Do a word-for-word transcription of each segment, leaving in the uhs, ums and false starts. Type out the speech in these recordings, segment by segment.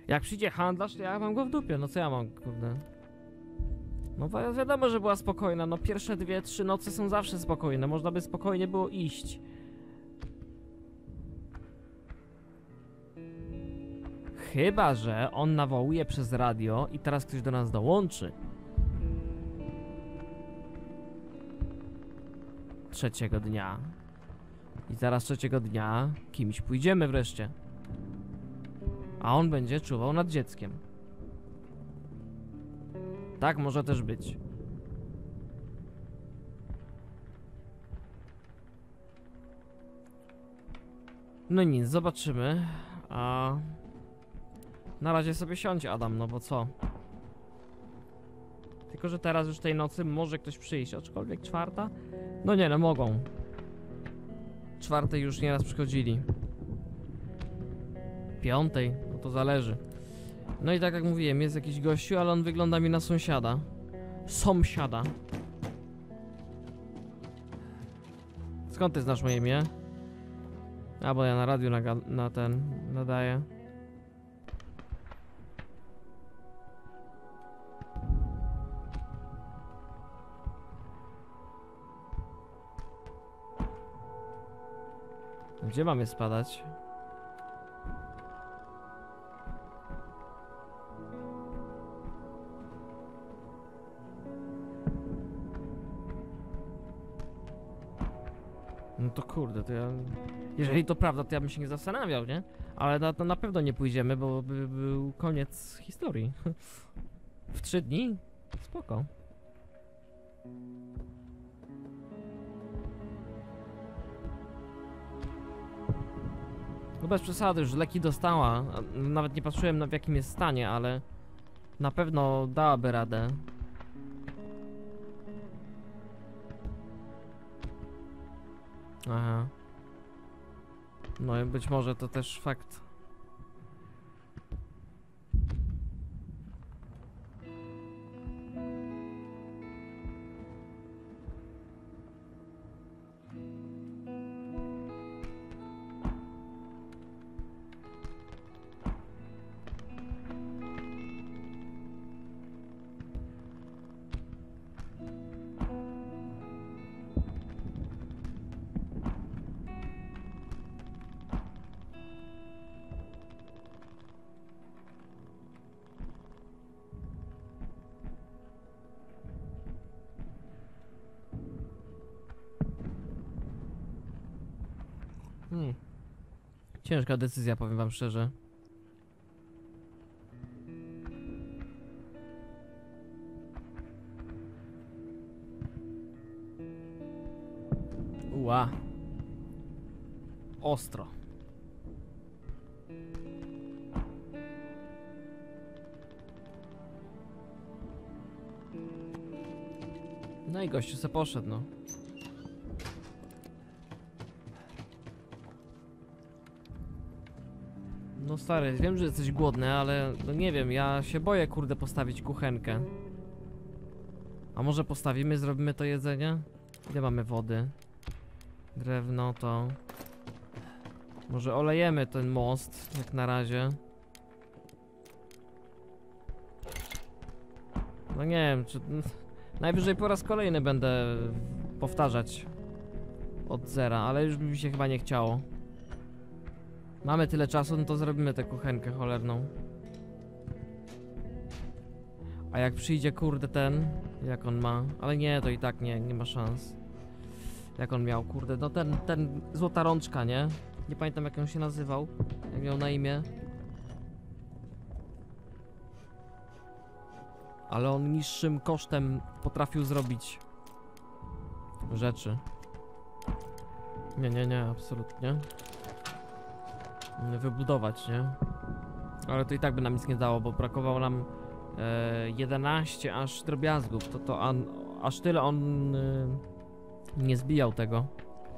Jak przyjdzie handlarz, to ja mam go w dupie, no co ja mam, kurde. No wi wiadomo, że była spokojna, no pierwsze dwie, trzy noce są zawsze spokojne, można by spokojnie było iść. Chyba że on nawołuje przez radio i teraz ktoś do nas dołączy. Trzeciego dnia. I zaraz trzeciego dnia kimś pójdziemy wreszcie. A on będzie czuwał nad dzieckiem. Tak może też być. No nic, zobaczymy. A na razie sobie siądź, Adam, no bo co? Tylko że teraz już tej nocy może ktoś przyjść, aczkolwiek czwarta? No nie, no mogą. Czwartej już nieraz przychodzili. Piątej, no to zależy. No i tak jak mówiłem, jest jakiś gościu, ale on wygląda mi na sąsiada. Sąsiada. Skąd ty znasz moje imię? A, bo ja na radiu na, na ten nadaję. Gdzie mamy spadać? No to kurde, to ja... Jeżeli to prawda, to ja bym się nie zastanawiał, nie? Ale na to na pewno nie pójdziemy, bo by był koniec historii. W trzy dni? Spoko. No bez przesady, już leki dostała. Nawet nie patrzyłem na w jakim jest stanie, ale... Na pewno dałaby radę. Aha. No i być może to też fakt. Hmm. Ciężka decyzja, powiem wam szczerze. Ła. Ostro. No i gościu se poszedł, no. No stary, wiem, że jesteś głodny, ale no nie wiem, ja się boję, kurde, postawić kuchenkę. A może postawimy, zrobimy to jedzenie? Ile mamy wody? Drewno to... Może olejemy ten most, jak na razie. No nie wiem, czy... Najwyżej po raz kolejny będę powtarzać od zera, ale już by mi się chyba nie chciało. Mamy tyle czasu, no to zrobimy tę kuchenkę cholerną. A jak przyjdzie, kurde, ten... Jak on ma? Ale nie, to i tak nie, nie ma szans. Jak on miał, kurde, no ten, ten złota rączka, nie? Nie pamiętam, jak on się nazywał. Jak miał na imię. Ale on niższym kosztem potrafił zrobić rzeczy. Nie, nie, nie, absolutnie. Wybudować, nie? Ale to i tak by nam nic nie dało, bo brakowało nam e, jedenaście aż drobiazgów. To, to an, aż tyle on e, nie zbijał tego.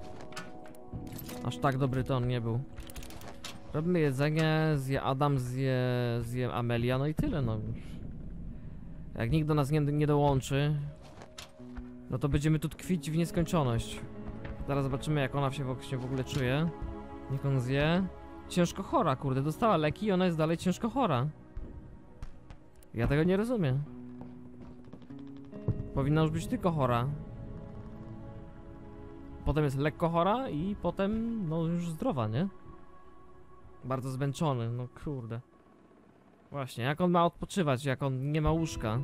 Aż tak dobry to on nie był. Robimy jedzenie, zje Adam, zje, zje Amelia, no i tyle, no. Jak nikt do nas nie, nie dołączy, no to będziemy tu tkwić w nieskończoność. Zaraz zobaczymy, jak ona się w ogóle czuje. Niech on zje. ciężko chora, kurde. Dostała leki i ona jest dalej ciężko chora. Ja tego nie rozumiem. Powinna już być tylko chora. Potem jest lekko chora i potem, no już zdrowa, nie? Bardzo zmęczony, no kurde. Właśnie, jak on ma odpoczywać, jak on nie ma łóżka?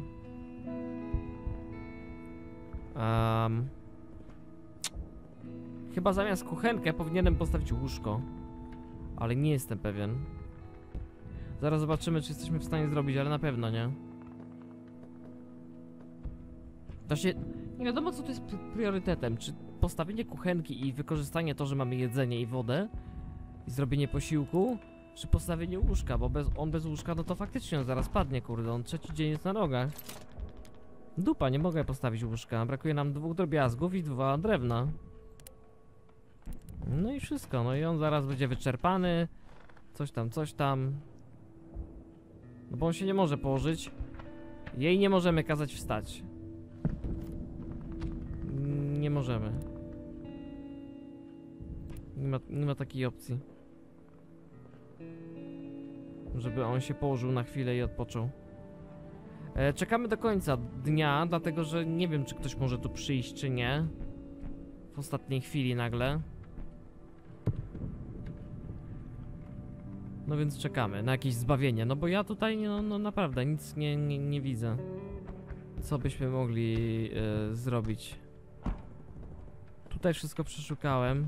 Um, chyba zamiast kuchenkę powinienem postawić łóżko. Ale nie jestem pewien. Zaraz zobaczymy, czy jesteśmy w stanie zrobić, ale na pewno nie. To się... Nie wiadomo, co tu jest priorytetem. Czy postawienie kuchenki i wykorzystanie to, że mamy jedzenie i wodę i zrobienie posiłku, czy postawienie łóżka, bo bez, on bez łóżka, no to faktycznie on zaraz padnie, kurde, on trzeci dzień jest na nogach. Dupa, nie mogę postawić łóżka, brakuje nam dwóch drobiazgów i dwa drewna. No i wszystko, no i on zaraz będzie wyczerpany, coś tam, coś tam. No bo on się nie może położyć, jej nie możemy kazać wstać. Nie możemy. Nie ma, nie ma takiej opcji. Żeby on się położył na chwilę i odpoczął. E, czekamy do końca dnia, dlatego że nie wiem, czy ktoś może tu przyjść, czy nie. W ostatniej chwili nagle. No więc czekamy na jakieś zbawienie, no bo ja tutaj no, no naprawdę nic nie, nie, nie widzę. Co byśmy mogli e, zrobić? Tutaj wszystko przeszukałem.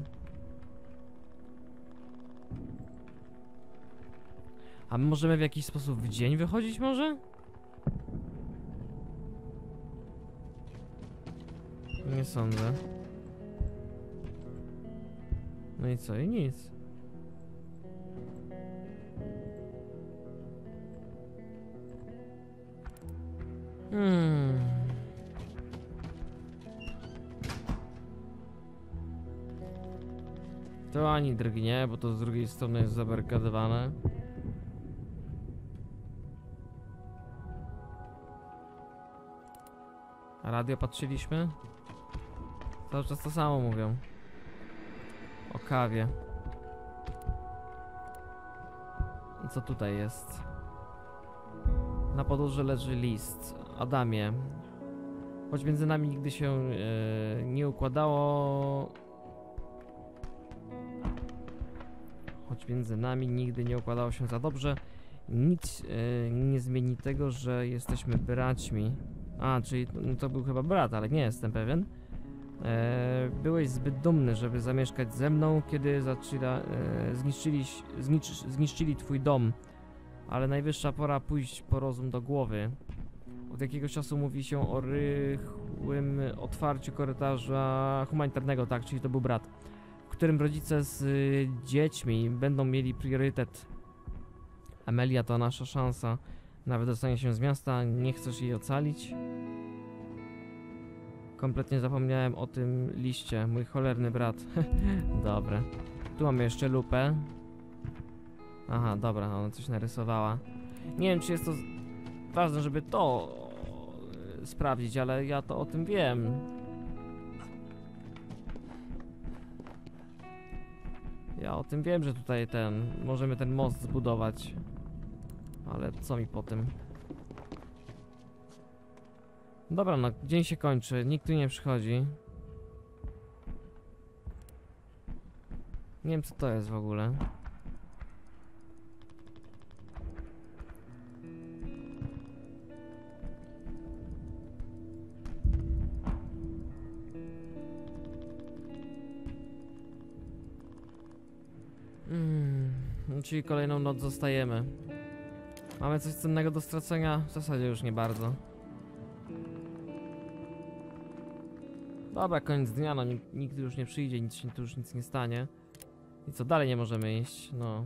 A my możemy w jakiś sposób w dzień wychodzić może? Nie sądzę. No i co? I nic. Hmm. To ani drgnie, bo to z drugiej strony jest zabarykadowane. A radio patrzyliśmy? Cały czas to samo mówią. O kawie. I co tutaj jest? Na podłodze leży list. Adamie. Choć między nami nigdy się e, nie układało... Choć między nami nigdy nie układało się za dobrze, nic e, nie zmieni tego, że jesteśmy braćmi. A, czyli to, to był chyba brat, ale nie jestem pewien. E, byłeś zbyt dumny, żeby zamieszkać ze mną, kiedy zaczyna, e, zniszczyli, znicz, zniszczyli twój dom. Ale najwyższa pora pójść po rozum do głowy. Od jakiegoś czasu mówi się o rychłym otwarciu korytarza humanitarnego, tak, czyli to był brat, w którym rodzice z y, dziećmi będą mieli priorytet. Amelia to nasza szansa na wydostanie się z miasta. Nie chcesz jej ocalić? Kompletnie zapomniałem o tym liście. Mój cholerny brat. Dobra. Tu mamy jeszcze lupę. Aha, dobra, ona coś narysowała. Nie wiem, czy jest to ważne, żeby to yy, sprawdzić, ale ja to o tym wiem. Ja o tym wiem, że tutaj ten... Możemy ten most zbudować. Ale co mi po tym? Dobra, no, dzień się kończy, nikt tu nie przychodzi. Nie wiem, co to jest w ogóle. Hmm, czyli kolejną noc zostajemy. Mamy coś cennego do stracenia? W zasadzie już nie bardzo. Dobra, koniec dnia, no nikt, nikt już nie przyjdzie, nic się tu już nic nie stanie. I co, dalej nie możemy iść, no.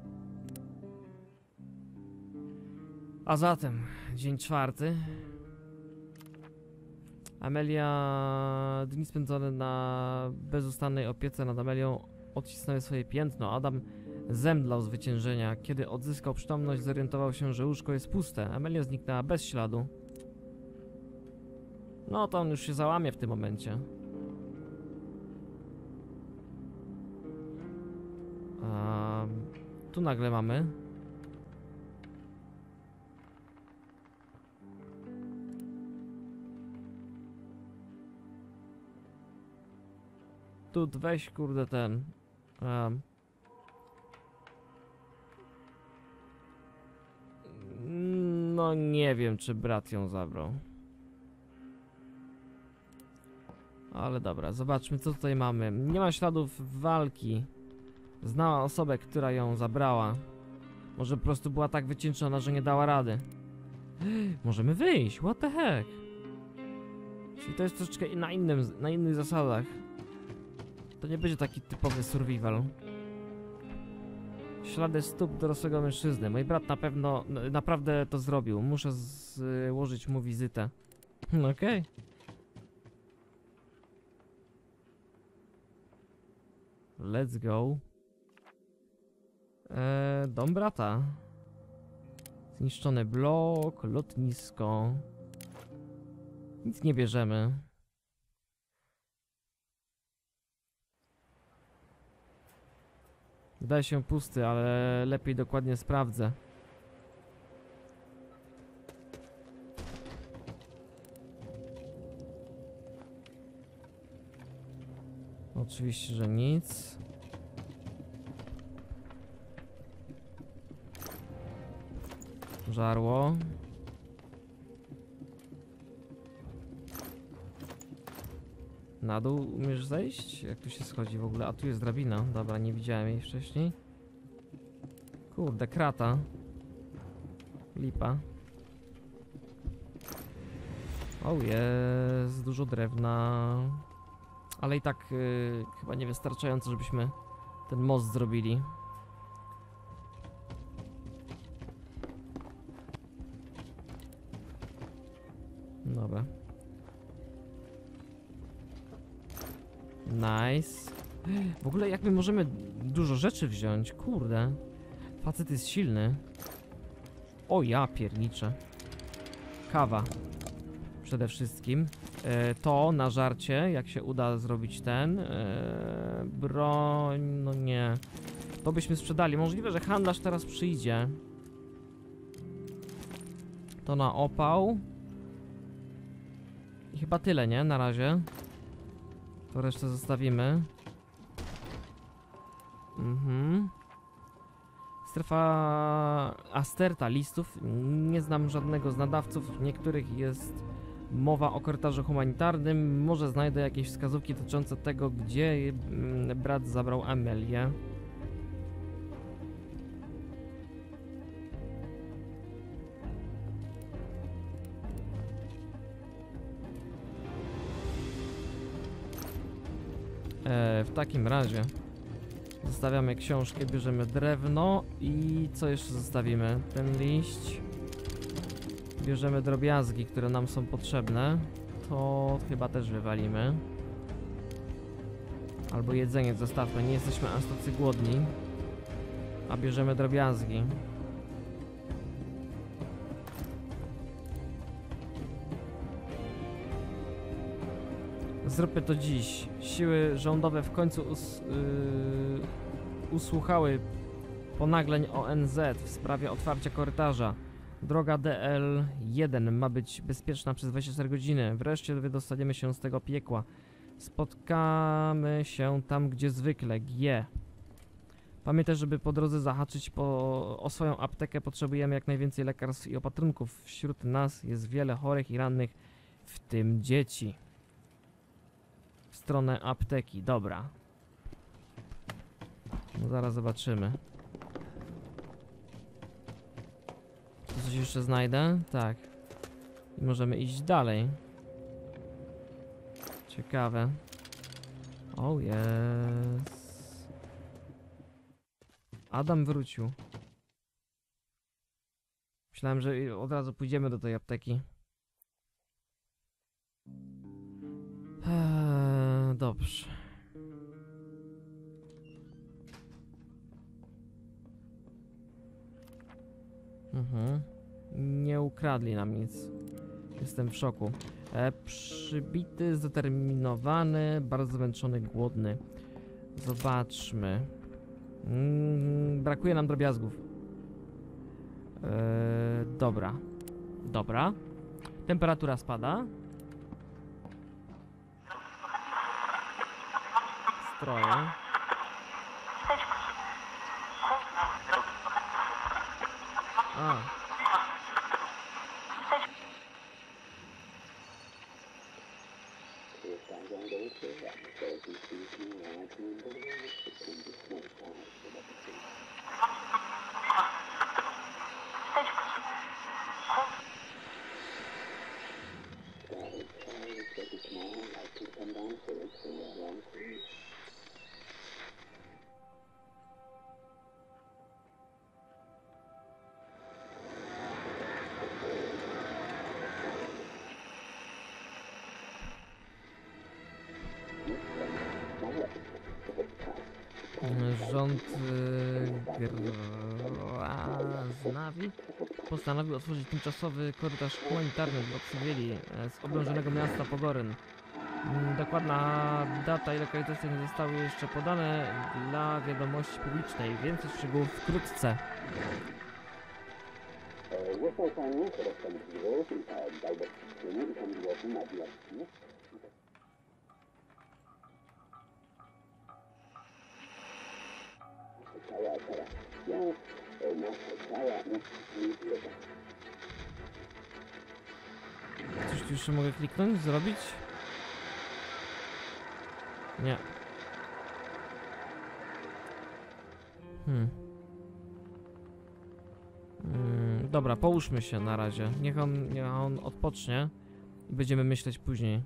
A zatem, dzień czwarty. Amelia... Dni spędzone na bezustannej opiece nad Amelią odcisnęły swoje piętno. Adam zemdlał z wyciężenia. Kiedy odzyskał przytomność, zorientował się, że łóżko jest puste. Amelia zniknęła bez śladu. No to on już się załamie w tym momencie. Um, tu nagle mamy? Tu weź kurde ten. Um. No nie wiem, czy brat ją zabrał. Ale dobra, zobaczmy co tutaj mamy. Nie ma śladów walki. Znała osobę, która ją zabrała. Może po prostu była tak wycieńczona, że nie dała rady. Możemy wyjść, what the heck? Czyli to jest troszeczkę na innym, na innych zasadach. To nie będzie taki typowy survival. Ślady stóp dorosłego mężczyzny. Mój brat na pewno, naprawdę to zrobił. Muszę złożyć mu wizytę. Okej. Okay. Let's go. Eee, dom brata. Zniszczony blok, lotnisko. Nic nie bierzemy. Wydaje się pusty, ale lepiej dokładnie sprawdzę. Oczywiście, że nic. Żarło. Na dół umiesz zejść? Jak tu się schodzi w ogóle? A tu jest drabina. Dobra, nie widziałem jej wcześniej. Kurde, krata. Lipa. O, jest dużo drewna. Ale i tak yy, chyba niewystarczająco, żebyśmy ten most zrobili. Dobra. Nice. W ogóle jak my możemy dużo rzeczy wziąć? Kurde. Facet jest silny. O ja pierniczę. Kawa. Przede wszystkim. E, to na żarcie, jak się uda zrobić ten. E, broń, no nie. To byśmy sprzedali. Możliwe, że handlarz teraz przyjdzie. To na opał. I chyba tyle, nie? Na razie. To resztę zostawimy. Mhm. Strefa Asterta listów. Nie znam żadnego z nadawców. W niektórych jest mowa o korytarzu humanitarnym. Może znajdę jakieś wskazówki dotyczące tego, gdzie brat zabrał Amelię. E, w takim razie zostawiamy książkę, bierzemy drewno i co jeszcze zostawimy? Ten liść. Bierzemy drobiazgi, które nam są potrzebne. To chyba też wywalimy. Albo jedzenie zostawmy, nie jesteśmy aż tacy głodni. A bierzemy drobiazgi. Zróbmy to dziś. Siły rządowe w końcu us, yy, usłuchały ponagleń O N Z w sprawie otwarcia korytarza. Droga D L jeden ma być bezpieczna przez dwadzieścia cztery godziny. Wreszcie wydostaniemy się z tego piekła. Spotkamy się tam, gdzie zwykle. G. Pamiętaj, żeby po drodze zahaczyć po, o swoją aptekę. Potrzebujemy jak najwięcej lekarstw i opatrunków. Wśród nas jest wiele chorych i rannych, w tym dzieci. W stronę apteki. Dobra. No zaraz zobaczymy. Tu coś jeszcze znajdę? Tak. I możemy iść dalej. Ciekawe. O jest. Adam wrócił. Myślałem, że od razu pójdziemy do tej apteki. Eee, dobrze. Mhm. Nie ukradli nam nic. Jestem w szoku. E, przybity, zdeterminowany, bardzo zmęczony, głodny. Zobaczmy. Mm, brakuje nam drobiazgów. Eee, dobra. Dobra. Temperatura spada. Stroje. A. Rząd yy, Graznawi postanowił otworzyć tymczasowy korytarz humanitarny dla cywili e, z oblężonego miasta Pogoryn. Mm, Dokładna data i lokalizacja nie zostały jeszcze podane dla wiadomości publicznej. Więcej szczegółów wkrótce. Coś tu jeszcze mogę kliknąć, zrobić? Nie. Hmm. Hmm, dobra, połóżmy się na razie. Niech on, niech on odpocznie i będziemy myśleć później.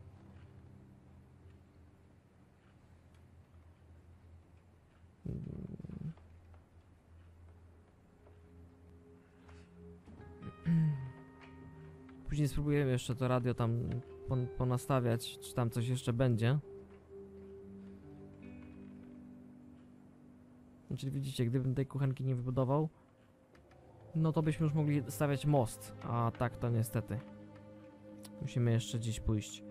Później spróbujemy jeszcze to radio tam pon ponastawiać, czy tam coś jeszcze będzie. Czyli widzicie, gdybym tej kuchenki nie wybudował, no to byśmy już mogli stawiać most, a tak to niestety. Musimy jeszcze gdzieś pójść.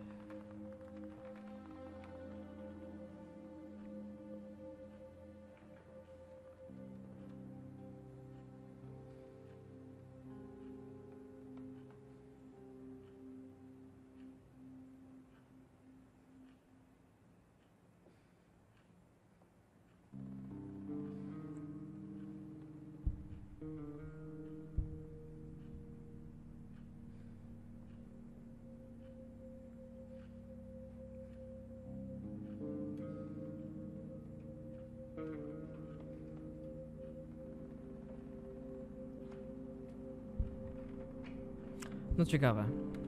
No ciekawe.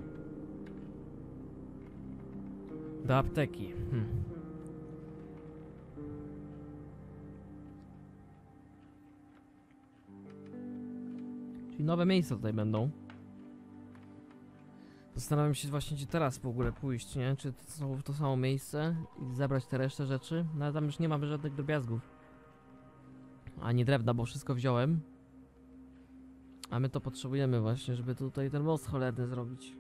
Do apteki. Hmm. Czyli nowe miejsca tutaj będą. Zastanawiam się właśnie, gdzie teraz w ogóle pójść, nie? Czy to znowu w to samo miejsce i zabrać te resztę rzeczy? No ale tam już nie mamy żadnych drobiazgów. Ani drewna, bo wszystko wziąłem. A my to potrzebujemy właśnie, żeby tutaj ten most cholerny zrobić.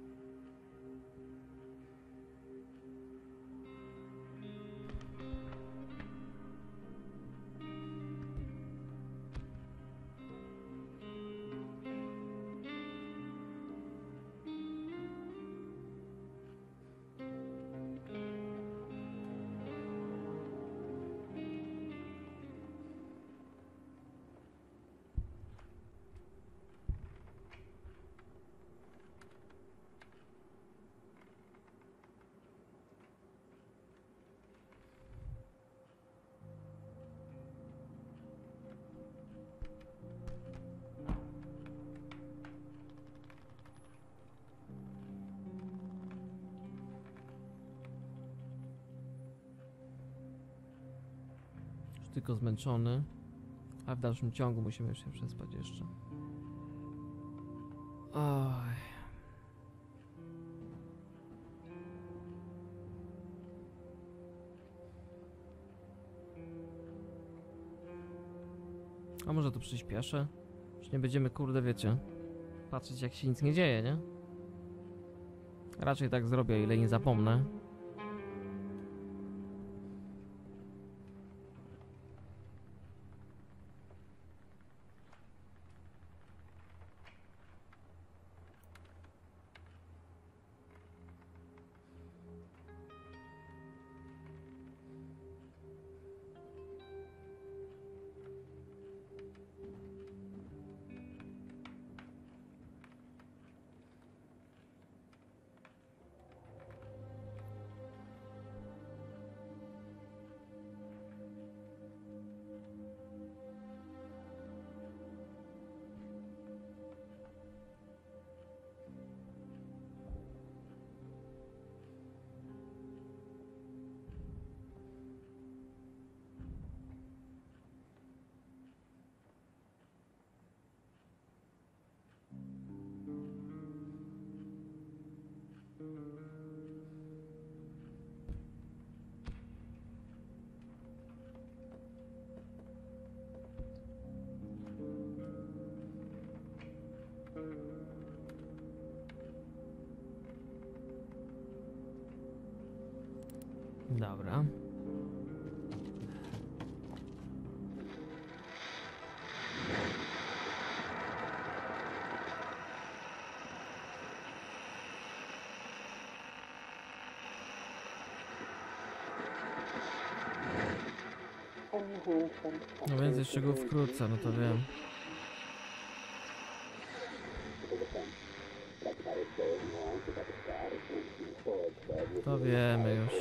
Tylko zmęczony, a w dalszym ciągu musimy się przespać jeszcze. Oj. A może to przyspieszę? Już nie będziemy, kurde, wiecie, patrzeć jak się nic nie dzieje, nie? Raczej tak zrobię, o ile nie zapomnę. Dobra. No więcej szczegółów wkrótce, no to wiem. To wiemy już.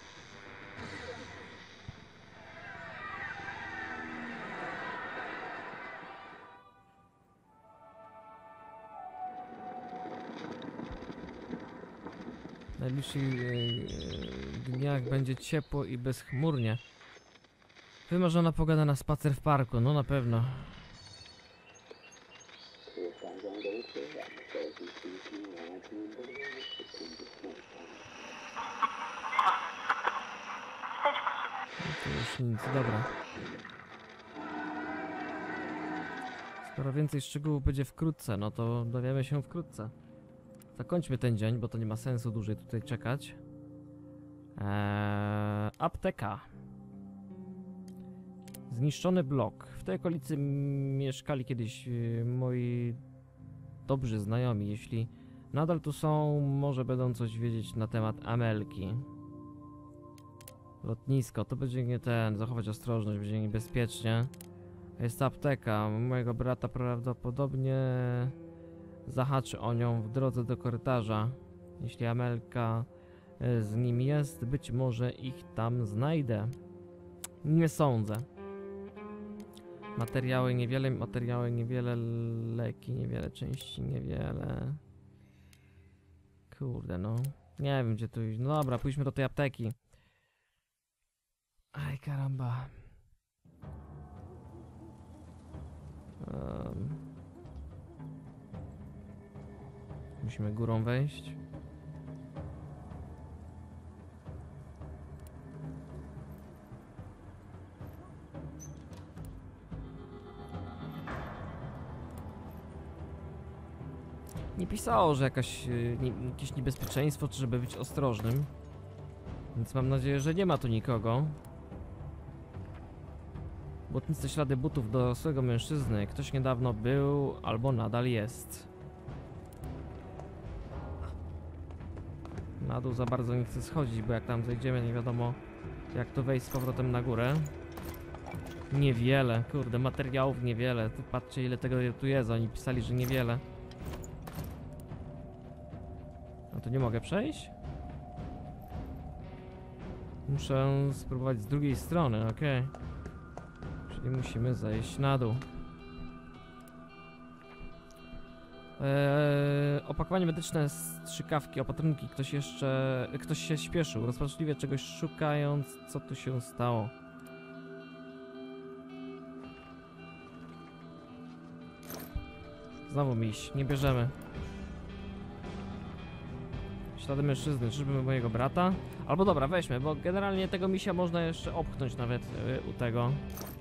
W najbliższych yy, dniach będzie ciepło i bezchmurnie. Wymarzona pogoda na spacer w parku, no na pewno. To już nic, dobra. Skoro więcej szczegółów będzie wkrótce, no to dowiemy się wkrótce. Zakończmy ten dzień, bo to nie ma sensu dłużej tutaj czekać. Eee, apteka. Zniszczony blok. W tej okolicy mieszkali kiedyś yy, moi dobrzy znajomi. Jeśli nadal tu są, może będą coś wiedzieć na temat Amelki. Lotnisko, to będzie nie ten, zachować ostrożność, będzie niebezpiecznie. Jest apteka, mojego brata prawdopodobnie zahaczy o nią w drodze do korytarza. Jeśli Amelka y, z nim jest, być może ich tam znajdę. Nie sądzę. Materiały niewiele, materiały niewiele, leki niewiele, części niewiele. Kurde no. Nie wiem gdzie tu iść. No dobra, pójdźmy do tej apteki. Aj karamba. Um. Musimy górą wejść. Nie pisało, że jakaś, nie, jakieś niebezpieczeństwo, czy żeby być ostrożnym. Więc mam nadzieję, że nie ma tu nikogo. Błotniste ślady butów dorosłego mężczyzny. Ktoś niedawno był, albo nadal jest. Na dół za bardzo nie chcę schodzić, bo jak tam zejdziemy, nie wiadomo jak tu wejść z powrotem na górę. Niewiele, kurde, materiałów niewiele. Tu patrzcie ile tego tu jest, oni pisali, że niewiele. No to nie mogę przejść? Muszę spróbować z drugiej strony, okej. Okay. Czyli musimy zejść na dół. Eee, opakowanie medyczne, strzykawki, opatrunki. Ktoś jeszcze... Ktoś się śpieszył, rozpaczliwie czegoś szukając, co tu się stało. Znowu miś, nie bierzemy. Ślady mężczyzny, czyżby mojego brata? Albo dobra, weźmy, bo generalnie tego misia można jeszcze opchnąć nawet yy, u tego.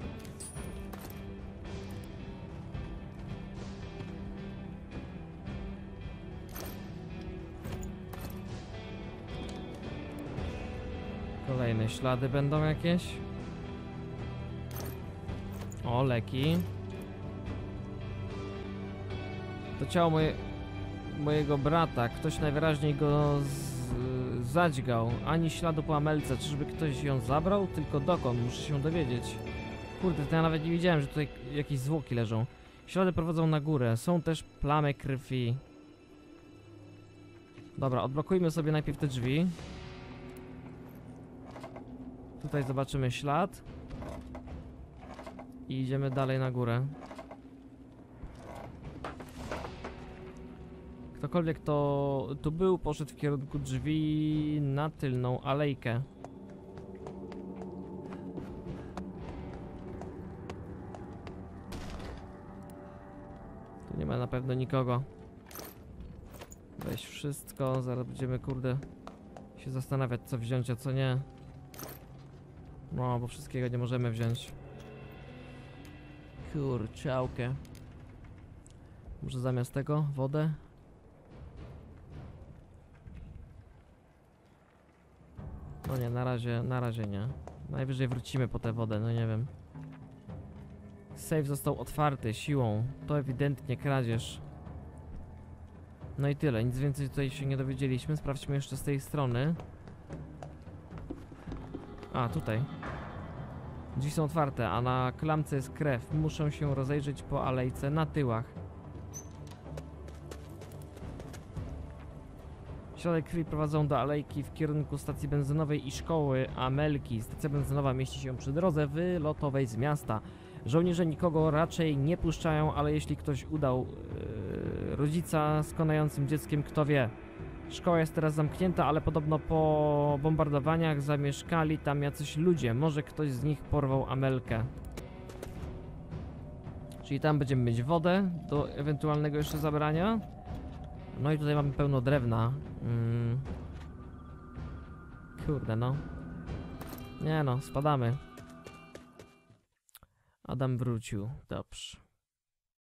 Kolejne ślady będą jakieś. O, leki. To ciało moje, mojego brata. Ktoś najwyraźniej go z, zadźgał. Ani śladu po Amelce. Czyżby ktoś ją zabrał? Tylko dokąd? Muszę się dowiedzieć. Kurde, to ja nawet nie widziałem, że tutaj jakieś zwłoki leżą. Ślady prowadzą na górę. Są też plamy krwi. Dobra, odblokujmy sobie najpierw te drzwi. Tutaj zobaczymy ślad. I idziemy dalej na górę. Ktokolwiek to tu był, poszedł w kierunku drzwi na tylną alejkę. Tu nie ma na pewno nikogo. Weź wszystko, zaraz będziemy, kurde, się zastanawiać, co wziąć, a co nie. No, bo wszystkiego nie możemy wziąć. Kurczałkę. Może zamiast tego wodę? No nie, na razie, na razie nie. Najwyżej wrócimy po tę wodę, no nie wiem. Safe został otwarty siłą. To ewidentnie kradzież. No i tyle, nic więcej tutaj się nie dowiedzieliśmy. Sprawdźmy jeszcze z tej strony. A, tutaj. Drzwi są otwarte, a na klamce jest krew. Muszę się rozejrzeć po alejce na tyłach. Środek krwi prowadzą do alejki w kierunku stacji benzynowej i szkoły Amelki. Stacja benzynowa mieści się przy drodze wylotowej z miasta. Żołnierze nikogo raczej nie puszczają, ale jeśli ktoś udał yy, rodzica z konającym dzieckiem, kto wie. Szkoła jest teraz zamknięta, ale podobno po bombardowaniach zamieszkali tam jacyś ludzie. Może ktoś z nich porwał Amelkę. Czyli tam będziemy mieć wodę do ewentualnego jeszcze zabrania. No i tutaj mamy pełno drewna. Mm. Kurde no. Nie no, spadamy. Adam wrócił. Dobrze.